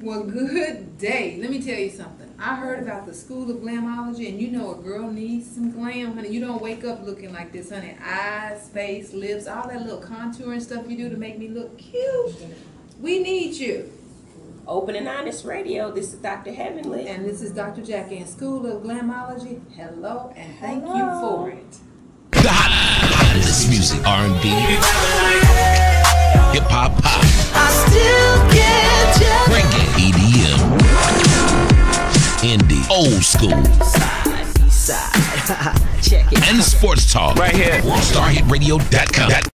Well, good day. Let me tell you something. I heard about the School of Glamology, and you know a girl needs some glam, honey. You don't wake up looking like this, honey. Eyes, face, lips, all that little contour and stuff you do to make me look cute. We need you. Open and Honest Radio. This is Dr. Heavenly. And this is Dr. Jackie in School of Glamology. Hello, and thank you for it. The hottest music, R&B, hip hop, pop. I still get you. Reggae, EDM, indie, old school, Side. Check it. and sports talk. Right here. WorldStarHitRadio.com.